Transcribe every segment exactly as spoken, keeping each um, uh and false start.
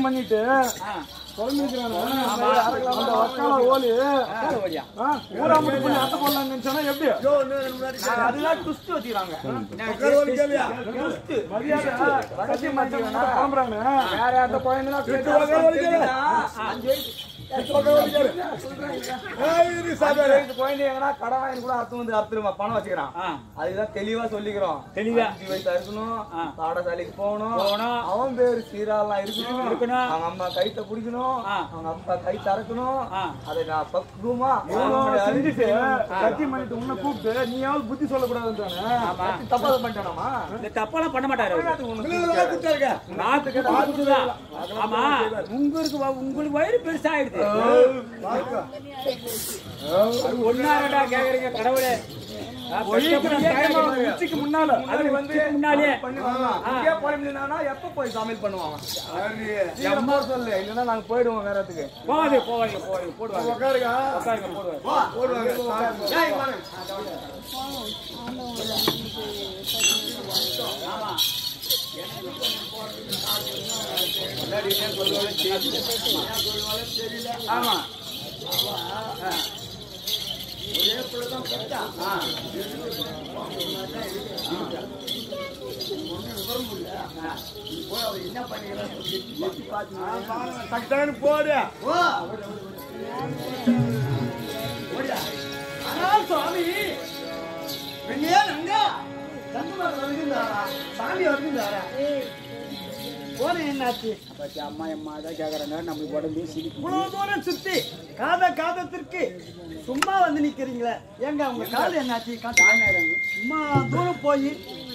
பண்ணிட்டு சொல்லிக்கிறானே அந்த வக்கால ஓலி ஊரா மட்டும் பண்ணி அத்தை போடலாம்னு நினைச்சானா எப்படி? அதுதான் ட்விஸ்ட் வச்சுக்கிறாங்க. மரியாதை ரகசியம் மாத்திக்கிறாங்க கிளம்புறாங்க. வேற அந்த குழந்தைலாம் குழந்தைங்கன்னா கடை வாங்கி கூட அர்த்தம் வந்து அர்த்தமா பணம் வச்சுக்கிறான். அதுதான் தெளிவா சொல்லிக்கிறோம். தெளிவா அஞ்சு வயசா இருக்கணும், பாடசாலைக்கு போகணும், அவன் பேரு சீராலாம் இருக்கணும், அவங்க அம்மா கைத்த பிடிக்கணும், அவங்க அப்பா கை தறக்கணும். அதை நான் பக்குவமா செஞ்சுட்டு சத்தியம் பண்ணிட்டு உன்னை கூப்பிட்டு நீயாவது புத்தி சொல்லக்கூடாதுன்னு தப்பா பண்ணிட்டானாமா? தப்பாலாம் பண்ண மாட்டாரு. ஆமா, உங்களுக்கு உங்களுக்கு வயிறு பெருசாயிடுது. ஒன்னாரடா கேக்குறீங்க கடவுளே. உச்சிக்கு முன்னால அது வந்து முன்னாலே எப்ப போய் சமையல் பண்ணுவாங்க சொல்லு, இல்லன்னா நாங்க போயிடுவோம் வேற இடத்துக்கு. போவாது போவாங்க போவாங்க போடுவாங்க உட்காருங்க உட்காருங்க போடுவாங்க போடுவாங்க. ஆமா ஆமா ஒரே பிள்ளைதான் கரெக்டா என்ன பண்ணிக்கிறான் போடு சுவாமி சாமி வருகிறாரா? போன என்னாச்சு? அம்மா அம்மா தான் கேக்குறாங்க. நம்மளுக்கு உடம்பு சிரிப்பு. இவ்வளவு தூரம் சுத்தி காத காதத்திற்கு சும்மா வந்து நிக்கிறீங்களே, ஏங்க உங்க காது என்னாச்சு? சும்மா தூரம் போய்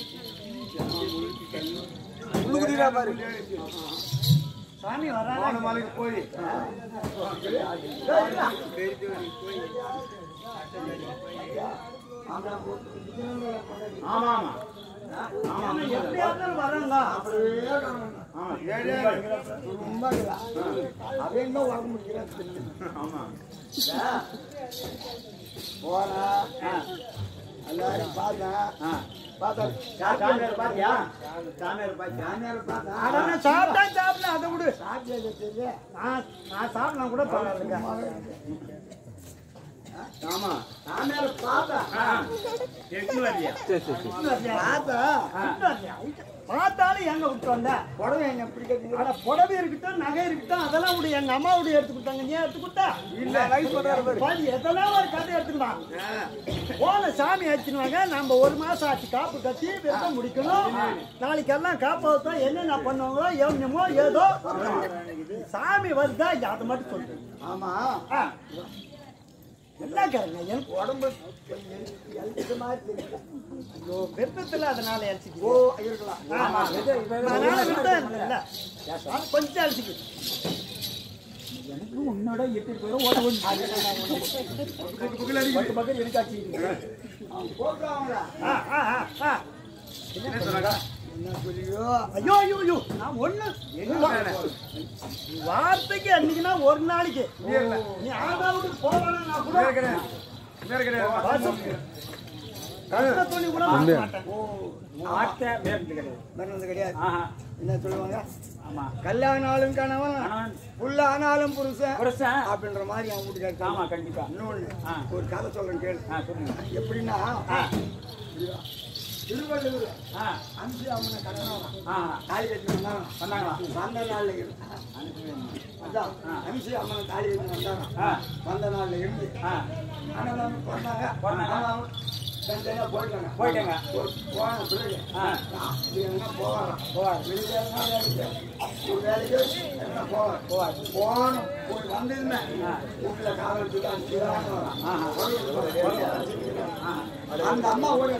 பாரு சாமி வராங்க மாலைக்கு போய் ஆமா ஆமா எப்படியாவது வராங்க. போனா எல்லாரும் பார்த்தேன் சாப்பிட்டா சாப்பிடல அதை விடு. நான் நான் சாப்பிடலாம் கூட பரவாயில்லைங்க. ஆமா பார்த்தாலும் எங்க விட்டு வந்த புடவை எங்க பிடிக்க புடவை இருக்கட்டும், நகை இருக்கட்டும், அதெல்லாம் விட எங்க அம்மாவுடைய எடுத்து கொடுத்தாங்க. நீ எடுத்து கொடுத்தா எதெல்லாம் ஒரு கதை எடுத்துக்கலாம். போன சாமி அடிச்சுடுவாங்க. நம்ம ஒரு மாசம் ஆச்சு காப்பு கட்டி விரதம் முடிக்கணும். நாளைக்கு எல்லாம் காப்பாத்தான் என்னென்ன பண்ணுவாங்களோ எவ்வளோ ஏதோ சாமி வருதா அதை மட்டும் சொல்லுங்க. ஆமா என்ன கேருங்க, எனக்கு உடம்பு வெப்பத்துல அதனால அழிச்சிக்கு இருக்கலாம். கொஞ்சம் அழிச்சிக்கு எனக்கு உன்னோட எட்டு பேரும் ஓட பக்கம் எடுக்காச்சு. ஐயோ ஐயோ ஐயோ நான் ஒண்ணு வார்த்தைக்கு அன்னைக்குன்னா ஒரு நாளைக்கு நீ ஆனாவுக்கு போவானா கூட துணி கூட கிடையாது. என்ன சொல்லுவாங்க? ஆமா, கல்யாணம் ஆளும் கணவன் புள்ள ஆனாலும் புருஷன் புருஷன் அப்படின்ற மாதிரி அவங்க வீட்டுக்காரு. ஆமா கண்டிப்பா. இன்னொன்னு ஒரு கதை சொல்றேன் கேளு. எப்படின்னா திருவள்ளுவர் அஞ்சு அவனை கட்டணம் தாலி கட்டி வந்தாங்க. வந்த நாள்ல இருந்து அதான் அஞ்சு அம்மனை தாலி கட்டி வந்தாங்க. வந்த நாள்ல இருந்து ஆனால் பண்ணாங்க தனித்தனியா போயிட்டாங்க போயிட்டாங்க போன பிறகு எங்கன்னா போவாராம் போவார் வெளியே ஒரு வேலைக்கு எங்கன்னா போவார் போவார் போன போய் வந்ததுமே வீட்டில் காவல் அந்த அம்மா ஓடி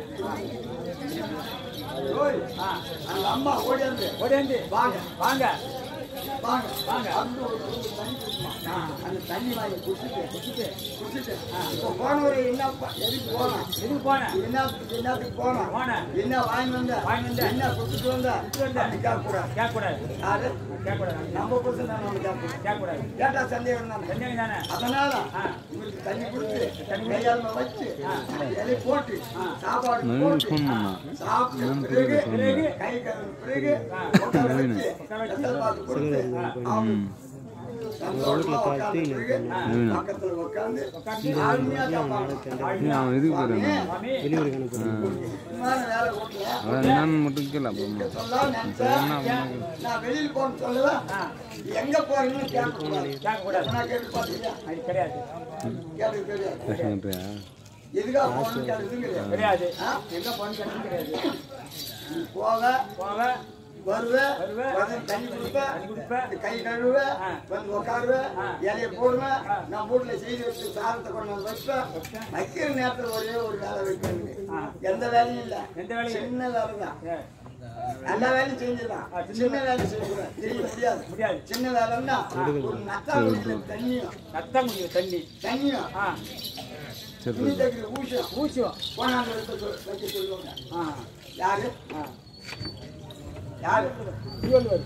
அந்த அம்மா ஓடியாந்து ஓடியாந்து வாங்க வாங்க வாங்க வாங்க அந்த தண்ணி வாங்கி குடிச்சிட்டு குடிச்சிட்டு குடிச்சிட்டு இப்போ போனவரை என்ன எதுக்கு போனோம் எதுக்கு போனேன் என்ன என்னத்துக்கு போனோம் போனேன் என்ன வாங்கி வந்த வாங்கி வந்த என்ன குடிச்சிட்டு வந்த அப்படி கேட்கக்கூடாது கேட்கக்கூடாது யாரு கேட்கக்கூடாது நம்ம புருஷன் தான் நம்ம கேட்கக்கூடாது கேட்கக்கூடாது கேட்டா சந்தேகம் தான் சந்தேகம் தானே. அதனால இவருக்கு தண்ணி குடிச்சு தண்ணி கையால் வச்சு இலை போட்டு சாப்பாடு போட்டு சாப்பிட்டு பிறகு கை கழுவின பிறகு வச்சு பார்த்து பக்கத்துல உட்காந்து ஆளுமையா நான் வெளியில போன சொல்லுவேன் எங்க போறீங்கன்னு கேட்க கிடையாது எதுக்காக போகணும்னு கேட்டதும் கிடையாது எங்க போகணும்னு கிடையாது போக போக வருவேன் வருவேன் தண்ணி கொடுப்பேன் கை கழுவேன் வந்து உட்காருவேன் இலைய போடுவேன் நான் வீட்டுல செய்து வச்சு சாதத்தை கொண்டு வந்து வைப்பேன் வைக்கிற நேரத்தில் ஒரே ஒரு வேலை வைப்பேன் எந்த வேலையும் இல்லை சின்ன வேலை தான் எல்லா வேலையும் செஞ்சுதான் சின்ன வேலை செய்யக்கூடாது தெரிய முடியாது முடியாது சின்ன வேலைன்னா ஒரு நத்தாங்குடியில தண்ணியும் நத்தாங்குடியில தண்ணி தண்ணியும் துணி தைக்கிற ஊசியும் ஊசியும் போனாங்க வைக்க சொல்லுவாங்க யாரு யாரு சொல்லுவாரு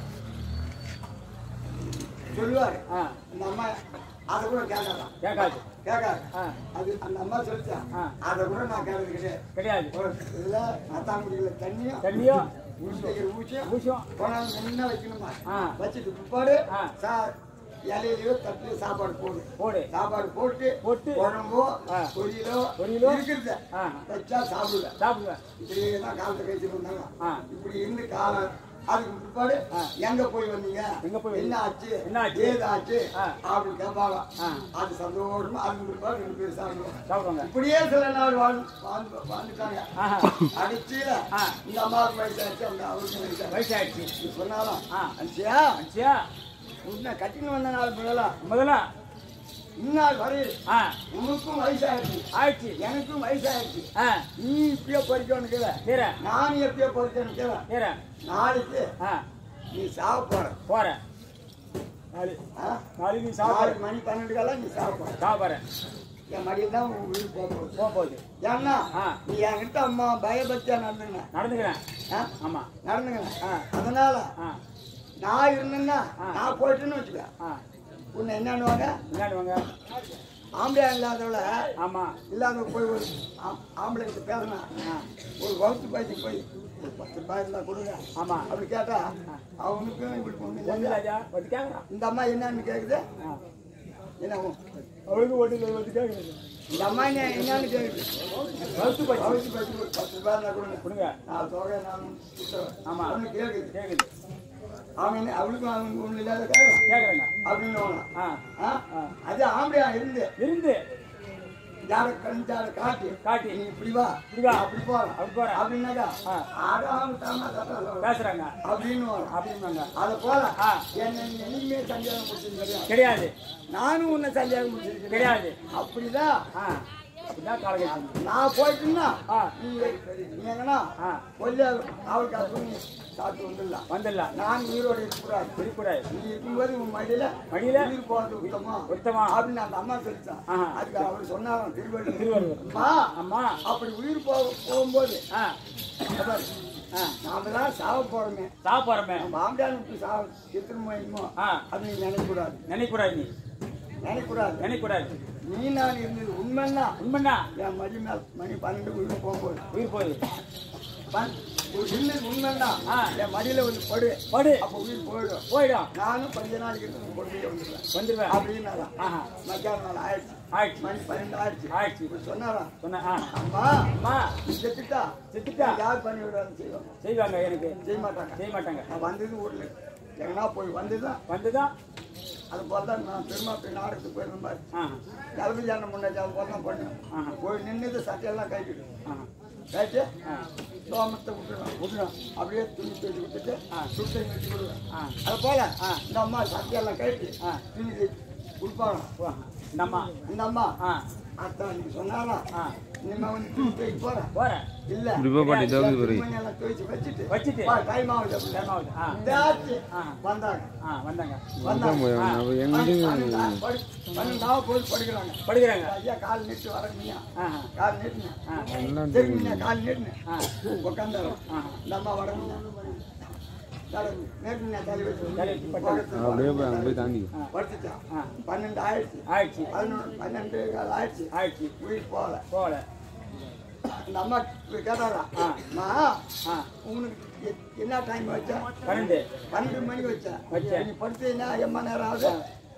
சொல்லுவாரு அந்த அம்மா அதை கூட கேட்காதான் கேட்காது கேட்காது அது அந்த அம்மா சொல்லிச்சா அதை கூட நான் கேட்கறது கிடையாது கிடையாது இதுல நத்தாங்குடியில தண்ணியும் தண்ணியும் ஊசியும் ஊசியும் போனாங்க முன்ன வைக்கணுமா வச்சுட்டு பிற்பாடு இலையிலயோ தட்டிலையோ சாப்பாடு போடு போடு சாப்பாடு போட்டு போட்டு குழம்போ பொரியலோ பொரியலோ இருக்கிறத வச்சா சாப்பிடுவேன் சாப்பிடுவேன் இப்படியே தான் காலத்தை கழிச்சுட்டு இருந்தாங்க இப்படி இருந்து காலம் அதுக்கு பிற்பாடு எங்க போய் வந்தீங்க எங்க போய் என்ன ஆச்சு என்ன ஆச்சு ஏது ஆச்சு அப்படின்னு கேட்பாங்க அது சந்தோஷமா அதுக்கு பிற்பாடு ரெண்டு பேரும் சாப்பிடுவாங்க இப்படியே சில நாள் வாழ்ந்து வாழ்ந்துட்டாங்க அடிச்சுல இந்த அம்மாவுக்கு வயசாச்சு அந்த அவருக்கு வயசாயிடுச்சு சொன்னாலும் அஞ்சியா அஞ்சியா உன்னை கட்டின்னு வந்த நாள் முதலா முதலா இந்நாள் வரையில் உனக்கும் வயசாயிடுச்சு ஆயிடுச்சு எனக்கும் வயசாயிடுச்சு நீ இப்பயோ பறிக்கணும் நான் எப்பயோ பறிக்கணும் நாளைக்கு நீ சாவ போற போற நாளைக்கு நீ சாவ மணி பன்னெண்டு காலம் நீ சாவ போற சாவ போற என் மடியில் தான் உன் வீடு போக போகுது போக போகுது ஏன்னா நீ என்கிட்ட அம்மா பயபக்தியா நடந்துங்க நடந்துக்கிறேன் ஆமா நடந்துக்கிறேன் அதனால நான் இருந்தேன்னா நான் போயிட்டுன்னு வச்சுக்க உன்னை என்னன்னுவாங்க என்னன்னுவாங்க ஆம்பளையா இல்லாதவள ஆமா இல்லாதவங்க போய் ஒரு ஆம்பளைக்கு பேசினா ஒரு வகுத்து பயிற்சி போய் ஒரு பத்து ரூபாய் இருந்தா கொடுங்க ஆமா அப்படி கேட்டா அவனுக்கும் இப்படி பொண்ணு இந்த அம்மா என்னன்னு கேக்குது என்ன அவளுக்கு ஓட்டு ஓட்டு கேக்குது இந்த அம்மா என்னன்னு கேக்குது வகுத்து பயிற்சி வகுத்து பயிற்சி பத்து ரூபாய் இருந்தா கொடுங்க கொடுங்க நான் தொகை நான் ஆமா அவனுக்கு கேக்குது கேக்குது அவன் அவளுக்கும் அவங்க ஒண்ணு இல்லாத கேட்கறாங்க அப்படின்னு அது ஆம்பளையா இருந்து இருந்து யார கஞ்சார காட்டி காட்டி நீ இப்படி வா இப்படி வா அப்படி போற அப்படி போற அப்படின்னாக்கா ஆடாம தாமா பேசுறாங்க அப்படின்னு அப்படின்னாங்க அதை போல என்ன என்னைக்குமே சந்தேகம் முடிச்சது கிடையாது நானும் உன்னை சந்தேகம் முடிச்சது கிடையாது அப்படிதான் அப்படிதான் காலகட்டம் நான் போயிட்டுன்னா நீ எங்கன்னா கொல்ல அவளுக்கு அது சாப்பிட்டு வந்துடலாம் வந்துடலாம் நான் உயிரோடு இருக்கக்கூடாது இருக்கக்கூடாது நீ இருக்கும்போது உன் மடியில மடியில உயிர் போறது உத்தமா உத்தமா அப்படின்னு அந்த அம்மா சொல்லிட்டான் அதுக்கு அவர் சொன்னாங்க திருவள்ளுவர் திருவள்ளுவர் அம்மா அம்மா அப்படி உயிர் போக போகும்போது நாம தான் சாவ போறோமே சாவ போறோமே மாமியாருக்கு சாவ எத்தனை அது நீ நினைக்கூடாது நினைக்கூடாது நீ நினைக்கூடாது நினைக்கூடாது நீ நான் இருந்தது உண்மைன்னா உண்மைன்னா என் மணி மேல் மணி பன்னெண்டு உயிர் போகும்போது உயிர் போகுது உண்மைன்னா என் மடியில வந்து படு படு அப்ப உயிர் போயிடும் போயிடும் நானும் கொஞ்ச நாளைக்கு வந்துடுவேன் வந்துடுவேன் அப்படின்னாதான் மத்தியான நாள் ஆயிடுச்சு ஆயிடுச்சு மணி பன்னெண்டு ஆயிடுச்சு ஆயிடுச்சு சொன்னாராம் சொன்னா அம்மா அம்மா செத்துட்டா செத்துட்டா யார் பண்ணி விடுறாங்க செய்வாங்க செய்வாங்க எனக்கு செய்ய மாட்டாங்க செய்ய மாட்டாங்க நான் வந்தது ஊர்ல எங்கன்னா போய் வந்துதான் வந்துதான் அது போல தான் நான் பெருமாப்பை நாடகத்துக்கு போயிருந்த மாதிரி கல்வியான முன்னாடி அது போல தான் பண்ணேன் போய் நின்றுது சட்டையெல்லாம் கைக்கிட்டு கைட்டு சோமத்தை விட்டுருவேன் விட்டுடும் அப்படியே துணி தூக்கி விட்டுட்டு சுட்டை வச்சு விடுவேன் அது போல இந்த அம்மா சட்டையெல்லாம் கைட்டு துணி கொடுப்பாங்க இந்த அம்மா இந்த அம்மா அதான் நீங்க சொன்னாலும் இனிமே வந்து துணி தூக்கி போறேன் போறேன் இல்ல எல்லாம் துவைச்சு வச்சுட்டு வச்சுட்டு டைம் ஆகுது டைம் ஆகுது வந்தாங்க வந்தாங்க பன்னெண்டாவது போய் படிக்கிறாங்க படிக்கிறாங்க ஐயா கால் நீட்டு வரீங்க கால் நீட்டுங்க கால் நீட்டுங்க உட்காந்தாலும் இந்த அம்மா வரீங்க பன்னெண்டு ஆயிடுச்சு ஆயிடுச்சு பதினொன்று பன்னெண்டு ஆயிடுச்சு ஆயிடுச்சு உயிர் போகல போகல இந்த அம்மா கேட்டாரா உனக்கு என்ன டைம் வச்சா பன்னெண்டு பன்னெண்டு மணிக்கு வச்சா வச்சேன். நீ படுத்தீங்கன்னா எம்மா நேரம் ஆகுது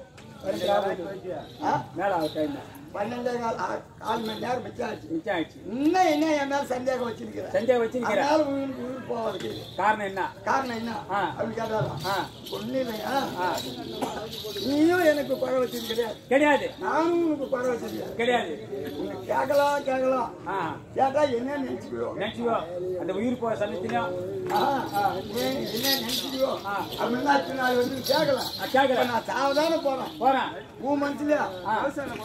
மேல ஆகுது டைம் பன்னெண்டே கால் ஆ- கால் மணி நேரம் மிச்சாச்சு மிச்சம் ஆயிடுச்சு. இன்னும் என்ன என் மேல சந்தேகம் வச்சிருக்கிறேன் சந்தேகம் வச்சிருக்கிறேன். அதனால உயிருக்கு உயிர் போவதுக்கு காரணம் என்ன? காரணம் என்ன ஆ. அப்படின்னு கேட்டாலும் ஆ. ஒண்ணு இல்லையா ஆ. நீயும் எனக்கு குறை வச்சது கிடையாது கிடையாது நானும் உனக்கு குறை வச்சது கிடையாது. உனக்கு கேட்கலாம் கேட்கலாம் ஆ கேட்டா என்ன நினைச்சுக்கோ நினைச்சுக்கோ அந்த உயிர் போக சமயத்திலும் என்ன நினைச்சுக்கோ ஆ. அப்படின்னா இத்தனை நாள் வந்து கேட்கலாம் கேட்கல நான் சாவதானே போறேன் போறேன். மூ மனசுலயா ஆ.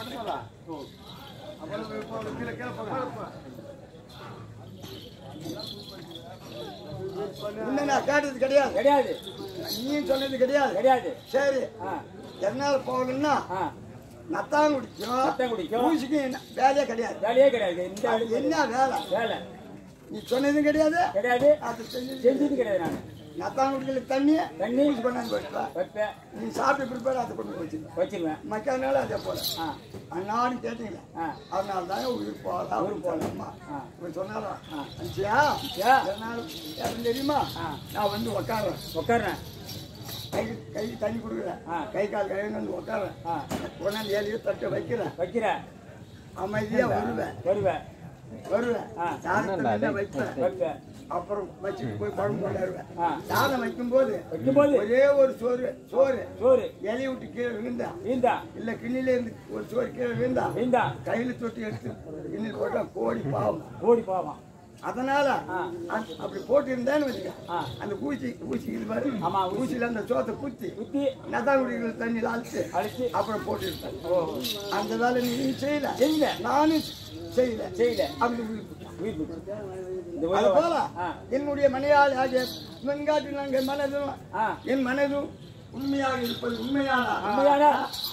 உன்னை நான் கேட்டது கிடையாது கிடையாது நீயும் சொன்னது கிடையாது கிடையாது. சரி ஆ என்னால போகணும்னா ஆ நத்தான் குடிக்கும் ரத்தம் குடிக்கும். ஊசிக்கு என்ன வேலையே கிடையாது வேலையே கிடையாது. இந்த அது வேலை என்ன வேலை வேலை நீ சொன்னதும் கிடையாது கிடையாது. அது செஞ்சது செஞ்சது கிடையாது. நான் நத்தான் குடிக்கல தண்ணி தண்ணி ஊசி கொண்டாந்து போயிட்டு வைப்பேன் நீ சாப்பிட்டு பிற்பாடு அதை கொண்டு வச்சிருக்க வச்சிருவேன். மக்கானால அதே போல ஆ அன்னாடும் கேட்டீங்களே ஆ அதனால தாங்க உயிர் போகலாம் உயிர் உயிர் போகலாமா ஆ. இவன் சொன்னாலும் ஆ. அஞ்சியா யா. என்னாலும் யாரும் தெரியுமா ஆ. நான் வந்து உக்காடுறேன் உட்கார்றேன். கை கை தண்ணி கொடுக்குறேன் ஆ. கை கால் கழுவி வந்து உக்காடுறேன் ஆ கொண்டாந்து ஏழியோ தட்டை வைக்கிறேன் வைக்கிறேன். அமைதியா வருவேன் வருவேன். வருவேன் ஆ. சாதத்தை வைப்பேன் வைப்பேன். அப்புறம் வச்சுட்டு போய் குழம்பு கொண்டாடுவேன் ஆ. சாதம் வைக்கும்போது வைக்கும்போது ஒரே ஒரு சோறு சோறு சோறு இலையை விட்டு கீழே விழுந்தா வீந்தா இல்ல கிண்ணில இருந்து ஒரு சோறு கீழே விழுந்தா வீந்தா கையில தொட்டி எடுத்து கிண்ணில் போட்டா கோடி பாவம் ஓடி போவான். அதனால ஆ. அந்த- அப்படி போட்டு இருந்தேன்னு வச்சுக்க ஆ அந்த ஊசி ஊசி இது பாரு ஆமா, ஊசி. ஊசியில அந்த சோத்தை குத்தி குத்தி நதாங்குடிகள் தண்ணியில் அழைச்சு அடிச்சு அப்புறம் போட்டு இருப்பேன் ஓ அந்த வேலை நீ செய்யல செய்யல. நானும் செய்யல செய்யல. அப்படி உயிர் போச்சு. உயிர் போச்சு. இந்த அது உயிர் போல ஆ என்னுடைய மனையாள் ஆகிய வெண்காட்டு நாங்கள் மனதும் ஆ என் மனதும் உண்மையாக இருப்பது உண்மையான உண்மையான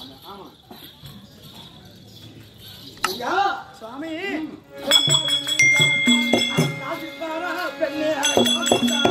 ஐயா சுவாமி காசுக்காரா பெண்ணே காசுக்காரா.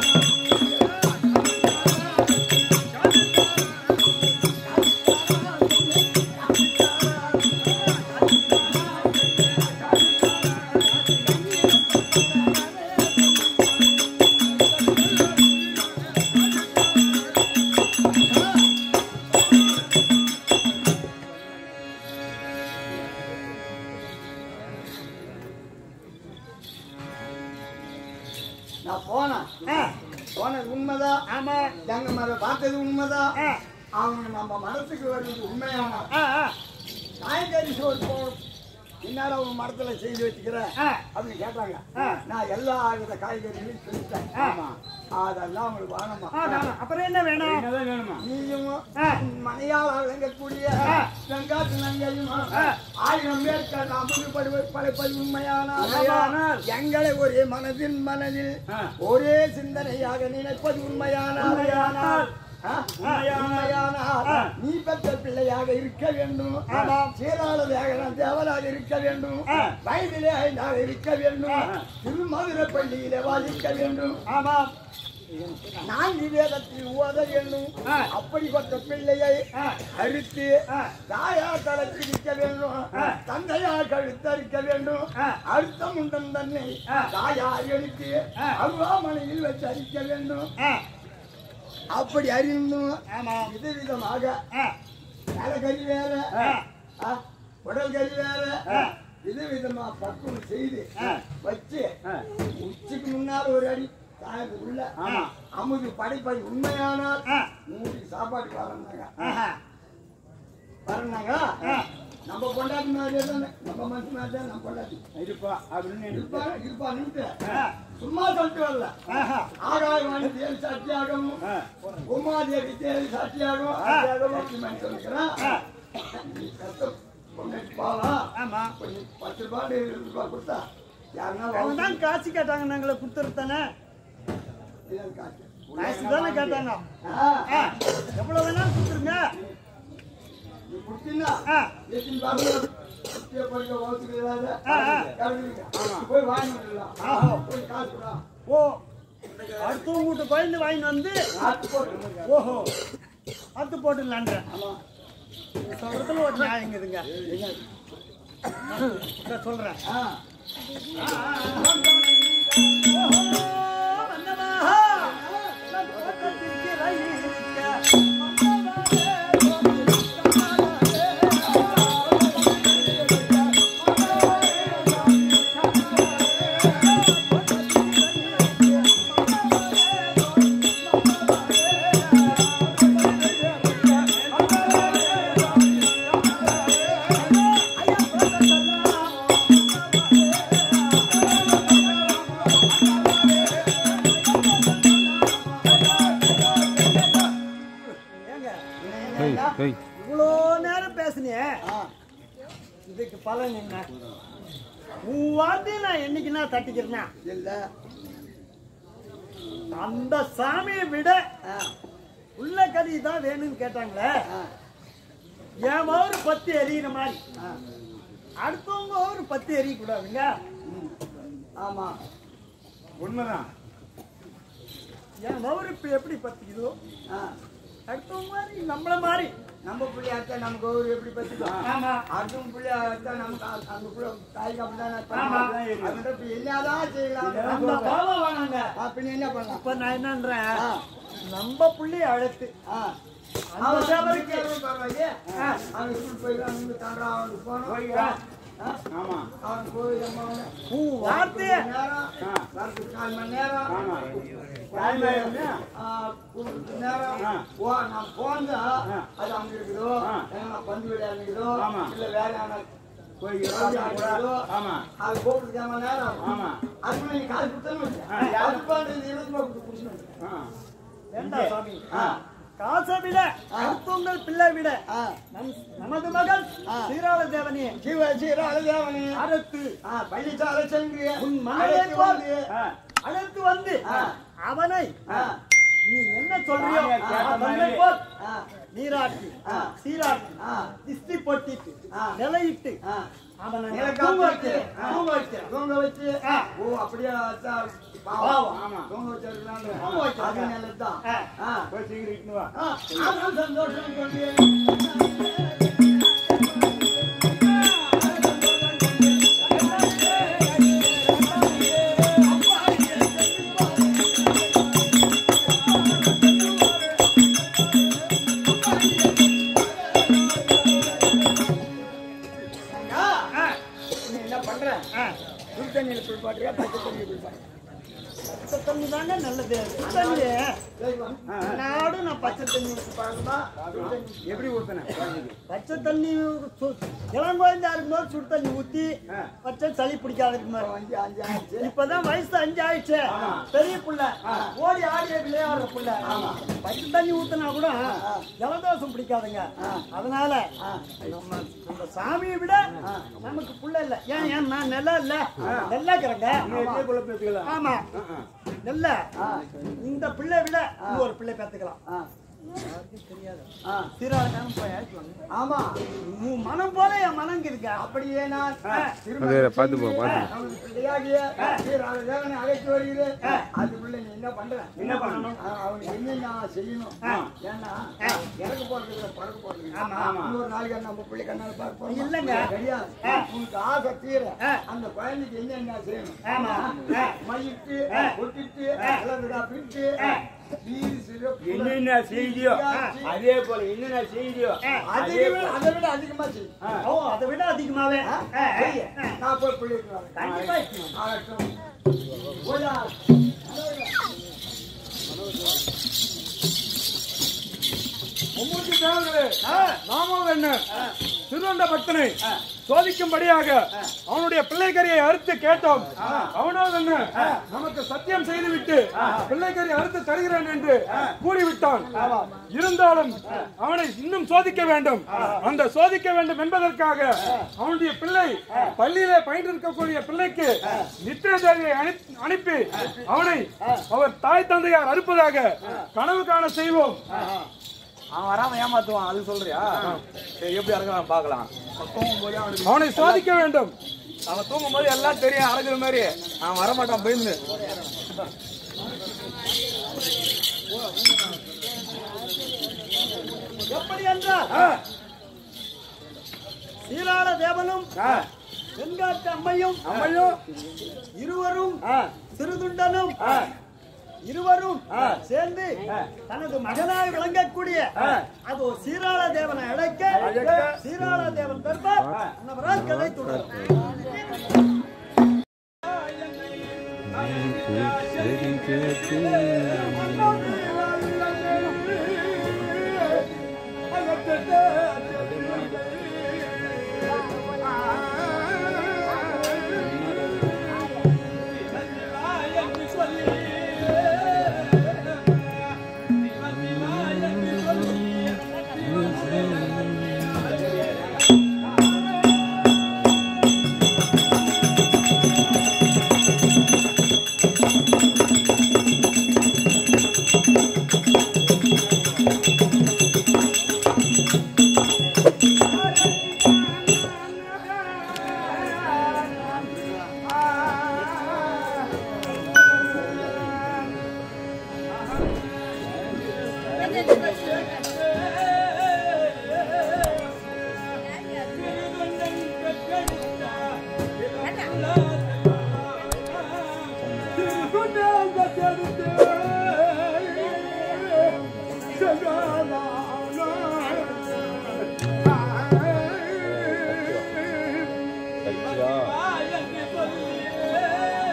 நான் போனேன் போனது உண்மைதான் ஆமா எங்க மேல பார்த்தது உண்மைதான் அவங்க நம்ம மனசுக்கு வருவது உண்மையான காய்கறி சோறு போ என்னால அவங்க மரத்துல செய்து வச்சுக்கிற அப்படின்னு கேட்டாங்க நான் எல்லா வித காய்கறிகளையும் சொல்லிட்டேன் ஆமா அதெல்லாம் அவங்களுக்கு வேணுமா அப்புறம் என்ன வேணும்? என்னதான் வேணுமா? நீயும் மனையால் விளங்கக்கூடிய வெங்காட்டு நங்கையும் ஆயிரம் பேருக்கு அமுது படுவது படைப்பது உண்மையானால் எங்களை ஒரே மனதில் மனதில் ஒரே சிந்தனையாக நினைப்பது உண்மையானால் உண்மையானால் நீ பெற்ற பிள்ளையாக இருக்க வேண்டும் சீராளதாக தேவராக இருக்க வேண்டும் வயதிலே ஐந்தாக இருக்க வேண்டும் திருமதுரை பள்ளியிலே வாசிக்க வேண்டும் ஆமாம் நான் விவேகத்தில் ஓத வேண்டும் அப்படிப்பட்ட பிள்ளையை அறுத்து தாயார் தளத்தில் இருக்க வேண்டும் தந்தையார் கழுத்தரிக்க வேண்டும் அழுத்தம் உண்டன் தன்னை தாயார் எடுத்து அருவாமனையில் வச்சு அரிக்க வேண்டும் அப்படி அறிந்தும் இது விதமாக தலைக்கறி வேற உடல் கறி வேற இது விதமா பக்குவம் செய்து வச்சு உச்சிக்கு முன்னால் ஒரு அடி தாய்க்கு உள்ள அமுது படைப்பது உண்மையானால் மூடி சாப்பாடு வரந்தாங்க வரந்தாங்க நம்ம கொண்டாடி மாதிரியே தானே நம்ம மனசு மாதிரி தான் நம்ம கொண்டாடி இருப்பா அப்படின்னு இருப்பா இருப்பான்ட்டு சும்மா சொல்லிட்டு வரல ஆகாயவாணி தேவி சாட்சியாகவும் உமாதேவி தேவி சாட்சியாகவும் சொல்லிக்கிறேன் கஷ்டம் கொண்டாடி போகலாம் ஆமா கொஞ்சம் பத்து ரூபாய் இருபது ரூபாய் கொடுத்தா யாருன்னா தான் காசு கேட்டாங்க நாங்கள குடுத்துருத்தானே காசு தானே கேட்டாங்க எவ்வளவு வேணாலும் கொடுத்துருங்க ஓ அடுத்தவங்க வீட்டு குழந்தை வாங்கிட்டு வந்து ஓஹோ அத்து போட்டுலான்ற சொல்றதுல ஒரு நியாயங்குதுங்க சொல்றேன் ஓஹோ வந்தவா இதுக்கு பலன் என்ன? உன் வார்த்தையை நான் என்னைக்குன்னா தட்டிக்கிறேன்னா இல்ல அந்த சாமியை விட உள்ள கறி தான் வேணும்னு கேட்டாங்களே, என் ஒரு பத்து எரியிற மாதிரி அடுத்தவங்க ஒரு பத்து எரிய கூடாதுங்க. ஆமா உண்மைதான். என் மவுரு இப்ப எப்படி பத்திக்குதோ அடுத்தவங்க மாதிரி நம்மள மாதிரி நம்ம பிள்ளையா இருந்தா நமக்கு ஒரு எப்படி பத்திக்கும். ஆமா. அடுத்தவங்க பிள்ளையா இருந்தா நமக்கு அந்த பிள்ளை தாய்க்கு ஆமா. அப்படிதான் என்னதான் செய்யலாம். அந்த பாவம் வேணாங்க. அப்படின்னு என்ன பண்ணலாம்? இப்ப நான் என்னன்றேன், நம்ம புள்ளைய அழைத்து அவன் சேவலுக்கு பரவாயில்லையே, அவன் ஸ்கூல் போயிடலாம், அவனுக்கு தாண்டா அவனுக்கு போனோம். ஆமா அவன் போய் நம்ம உன் வார்த்தைய நேரம் வரதுக்கு கால் மணி நேரம் நேரம் ஓ நான் போனது அது அங்க இருக்குதோ, பந்து விளையாடுதோ இல்ல வேற அது போக்குறதுக்கான நேரம். அதுக்குள்ள நீ கால் கொடுத்தா அது பண்றது இருபத்தி ரூபாய் குடிச்சு வேண்டா சாமி. காசை விட அடுத்தவங்கள் பிள்ளை விட நமது மகள் சீராள தேவனே சிவ சீராள தேவனே அறுத்து பள்ளிச்சாலை சென்று உன் மகளை போல் அழைத்து வந்து அவனை நீ என்ன சொல்றியோ அவனை போல் நீராட்டி சீராட்டி திஷ்டி பொட்டிட்டு நிலையிட்டு அவனை தூங்க வைக்க தூங்க வைக்க தூங்க வச்சு ஓ அப்படியே தூங்க வச்சிருக்காங்க. அது நல்லதுதான். போய் சீக்கிரம் இட்டுன்னு வா. சந்தோஷம் சொல்லி தண்ணியில் குளிப்பாட்டுறியா பச்சை தண்ணியில் குளிப்பாட்டு? பச்சை தண்ணி தாங்க நல்லது. தண்ணி நாடும் நான் பச்சை தண்ணி பாருமா. எப்படி ஊத்துன? பச்சை தண்ணி இளம் குழந்தையா இருக்கும்போது சுடு தண்ணி ஊத்தி பச்சை சளி பிடிக்காதுக்கு மாதிரி. இப்பதான் வயசு அஞ்சு ஆயிடுச்சு, பெரிய புள்ள ஓடி ஆடிய விளையாடுற புள்ள. பச்சை தண்ணி ஊத்தினா கூட ஜலதோஷம் பிடிக்காதுங்க. அதனால நம்ம இந்த சாமியை விட நமக்கு புள்ள இல்ல. ஏன் ஏன் நான் நல்லா இல்ல நல்லா இருக்கிறேங்க. ஆமா நல்ல இந்த பிள்ளை விட ஒரு பிள்ளை பேத்துக்கலாம். ஆமா மனம் போல என் மனம் இருக்கு. அப்படியே நான் அழைத்து வருகிறேன். அதுக்குள்ள நீ என்ன பண்ற? என்ன பண்ணணும்? அவனுக்கு என்ன செய்யணும்? ஏன்னா எனக்கு போறதுக்கு பறக்க போறது இன்னொரு நாளைக்கு நம்ம பிள்ளை கண்ணால பார்க்க போறோம் இல்லைங்க. கிடையாது. உனக்கு ஆசை தீர அந்த குழந்தைக்கு என்ன செய்யணும்? மயிட்டு ஒட்டிட்டு பிரிட்டு என்னென்ன செய்தியோ அதே போல என்னென்ன செய்தியோ அதை விட அதிகமா செய்யும். ஓ அதை விட அதிகமாவே நான் போய் பிள்ளை கண்டிப்பா நாமம் என்ன திருவண்ட பக்தனை சோதிக்கும்படியாக அவனுடைய பிள்ளைக்கரியை அறுத்து கேட்டோம். அவனோ என்ன நமக்கு சத்தியம் செய்துவிட்டு பிள்ளைக்கரியை அறுத்து தருகிறேன் என்று கூறிவிட்டான். இருந்தாலும் அவனை இன்னும் சோதிக்க வேண்டும். அந்த சோதிக்க வேண்டும் என்பதற்காக அவனுடைய பிள்ளை பள்ளியிலே பயின்றிருக்கக்கூடிய பிள்ளைக்கு நித்திர தேவியை அனுப்பி அவனை அவர் தாய் தந்தையார் அறுப்பதாக கனவு காண செய்வோம். அவன் வராம ஏமாத்துவான், அது சொல்றியா? எப்படி அறக்கலாம் பாக்கலாம். அவனை சோதிக்க வேண்டும். அவன் தூங்கும் போது எல்லாம் தெரியும் அறகுற மாதிரி. அவன் வரமாட்டான் பயந்து. எப்படி என்றால் சீராள தேவனும் தென்காட்டு அம்மையும் அம்மையும் இருவரும் சிறுதுண்டனும் இருவரும் சேர்ந்து தனது மகனாய் விளங்கக்கூடிய அது சீராள தேவனை அழைக்க சீராள தேவன் தர்பார் அன்னவரால் கதை தொடரும்.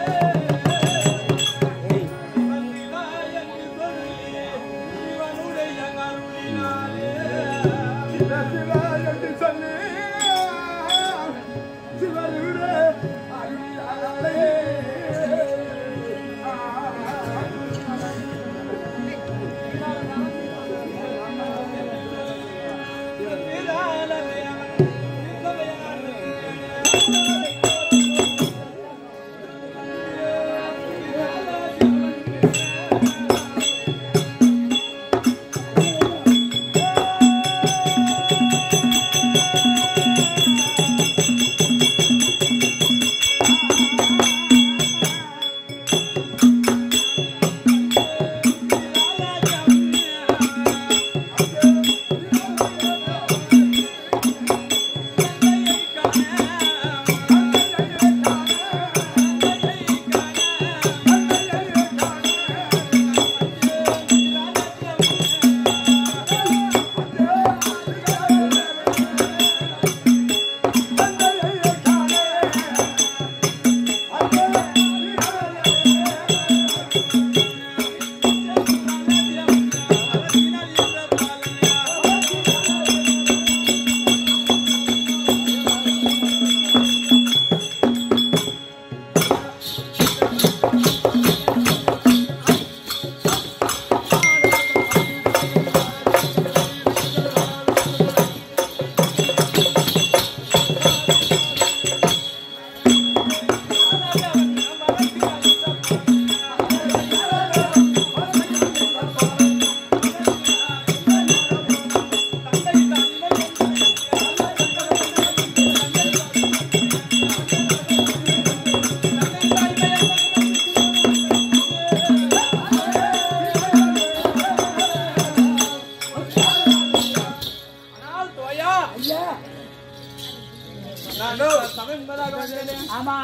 ஆமா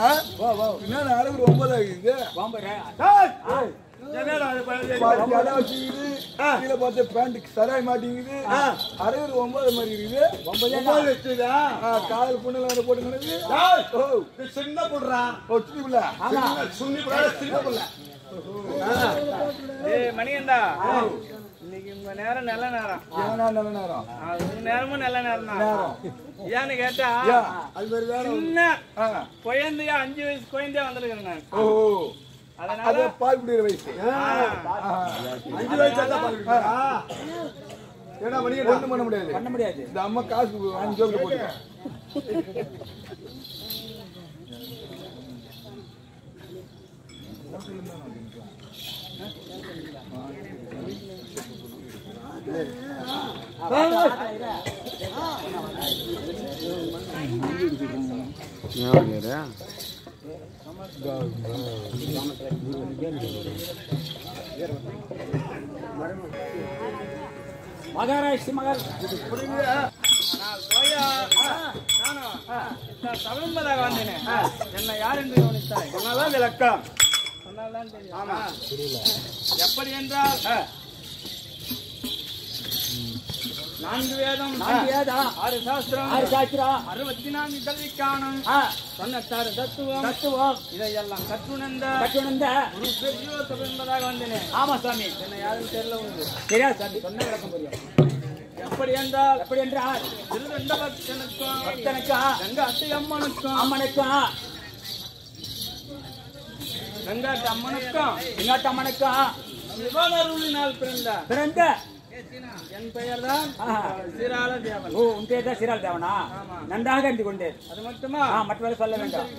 என்ன அறுபது ஒன்பது ஆகுது கீழே பார்த்து பேண்ட் சராய் மாட்டேங்குது அறுபது ஒன்பது மாதிரி இருக்குது காதல் புண்ணெல்லாம் போட்டு சின்ன புடுறா சுண்ணி புடுறா சின்ன புள்ள மணிகண்டா இன்னைக்கு உங்க நேரம் நல்ல நேரம் நல்ல நேரம் உங்க நேரமும் நல்ல நேரம் தான் ஏன்னு கேட்டா சின்ன குழந்தையா அஞ்சு வயசு குழந்தையா வந்திருக்கிறேன் நான். அதனால பால் குடிக்கிற வயசு அஞ்சு வயசு ஏன்னா மணி ஒண்ணும் பண்ண முடியாது பண்ண முடியாது இந்த அம்மா காசு அஞ்சு ஜோபில் போட்டு மகாராஷ்டிர மகார் தமிழ்மதாக வந்தேன் என்ன யார் என்று கவனித்தாய் சொன்னாதான் விளக்கம் சொன்னால்தான் தெரியும் எப்படி என்றால் நான்கு வேதம் ஆறு சாஸ்திரம் ஆறு சாஸ்திரம் அறுபத்தி நான்கு கல்விக்கானம் தொண்ணூத்தாறு தத்துவம் தத்துவம் இதையெல்லாம் கற்றுணர்ந்த கட்டுணர்ந்த ஒரு பெரிய என்பதாக வந்தேன் ஆமா சாமி என்ன யாரும் தெரியல உங்களுக்கு சரியா சாமி சொன்ன விளக்கம் புரியும் எப்படி என்றால் எப்படி என்றால் திருதண்ட பக்தனுக்கும் பக்தனுக்கா கங்காட்டி அம்மனுக்கும் அம்மனுக்கா கங்காட்டு அம்மனுக்கும் எங்காட்டு அம்மனுக்கா சிவனருளினால் பிறந்த பிறந்த என் பெயர் தான் சீராள தேவன். ஓ உன் பேர் தான் சீராள தேவனா நன்றாக அறிந்து கொண்டேன் அது மட்டுமா மற்றவரை சொல்ல வேண்டாம்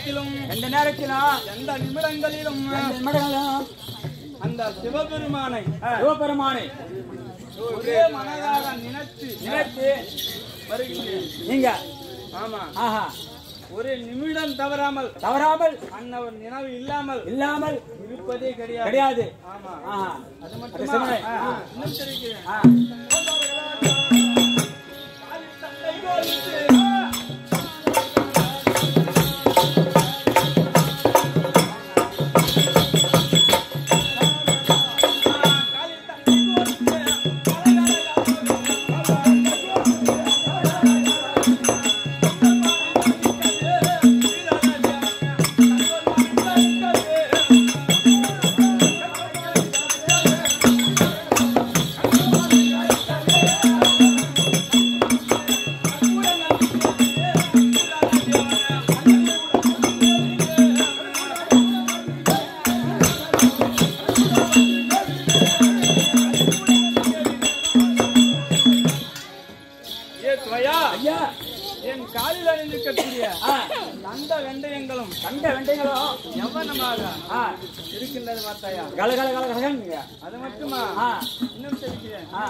நேரத்திலும் எந்த நேரத்திலும் எந்த நிமிடங்களிலும் எந்த நிமிடங்களும் அந்த சிவபெருமானை சிவபெருமானை ஒரே மனதாக நினைத்து நினைத்து வருகிறேன். நீங்க ஆமா, ஆஹா ஒரு நிமிடம் தவறாமல் தவறாமல் அன்னவர் நினைவு இல்லாமல் இல்லாமல் இருப்பதே கிடையாது. கிடையாது. ஆமா, ஆஹா அது அது மட்டும் சிவனை. இன்னும் தெரிவிக்கிறேன். ஆ. ஐயா, என் காலில் அணிந்திருக்கக்கூடிய நந்த வெந்தயங்களும் கண்ட வெண்டைகளும் எவ்வளமாக ஆ இருக்கின்றது பார்த்தாயா? கல கல கல கலங்க. அது மட்டுமா? ஆ இன்னும் தெரிவிக்கிறேன். ஆ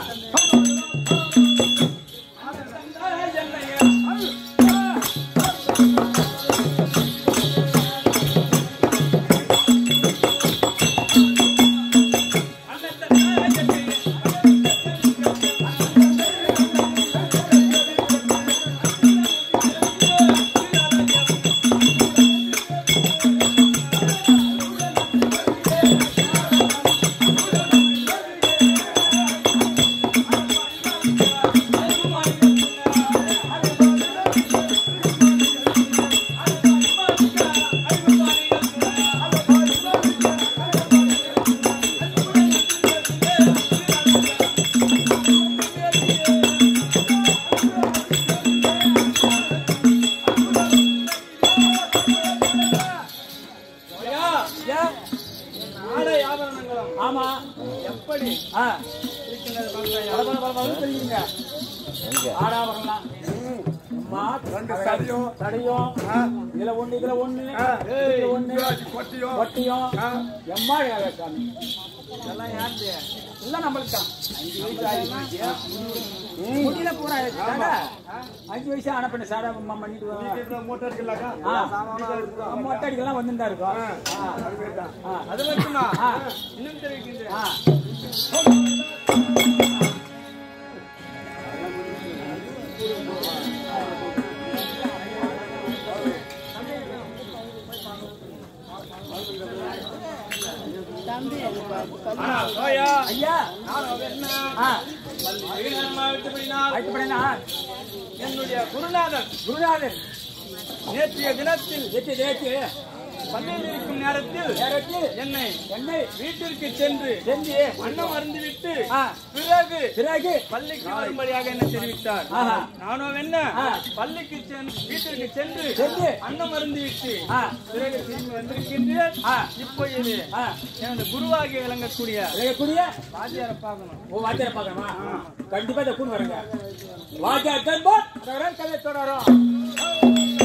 ஆடை ஆபரணங்களும் ஆமா எப்படி ஆ இருக்கின்றது பார்த்தாயா? பல பல பல பல தெரியுங்க. ஆடாவரலாம். அம்மா ரெண்டு சடையும் தடையும் இதுல ஒண்ணு இதுல ஒண்ணு இதுல ஒண்ணு கொட்டியும் ஒட்டியும் எம்மா சாமி இதெல்லாம் யாருது? எல்லாம் நம்மளுக்கு தான். அஞ்சு வயசு ஆயிடுச்சு. முடியல பூரா ஆயிடுச்சுட்டாங்க. அஞ்சு வயசு ஆன பண்ண சாடா அம்மா பண்ணிட்டு வரோம். மூட்டை இருக்குல்லக்கா மொட்டை அடிக்கலாம் வந்துட்டா இருக்கும். அது மட்டுமா? ஆ. இன்னும் தெரிவிக்கின்றேன். ஆ ஆனா, சோயா, ஐயா நான் என்ன ஆ மகிழ்ச்சியாக விட்டுவிடினால் ஆயிட்டுப்படா என்னுடைய குருநாதர் குருநாதர் நேற்றைய தினத்தில் எட்டு தேய்ச்சி பள்ளியில் இருக்கும் நேரத்தில் நேரத்தில் என்னை என்னை வீட்டிற்கு சென்று செஞ்சு அன்னம் அருந்திவிட்டு ஆ பிறகு பிறகு பள்ளிக்கு வரும்படியாக என்ன தெரிவித்தார். ஆஹா. நானும் என்ன ஆ. பள்ளிக்கு சென்று வீட்டிற்கு சென்று சென்று அன்னம் அருந்திவிட்டு ஆ பிறகு திரும்பி வந்திருக்கின்றேன். ஆ இப்பொழுது ஆ எனது குருவாகி விளங்கக்கூடிய விளையக்கூடிய வாத்தியாரை பார்க்கணும். ஓ வாத்தியார பார்க்கணுமா? கண்டிப்பா இந்த கூண்டு வரங்க வாத்தியார் தன்போல் கதை தொடரும்.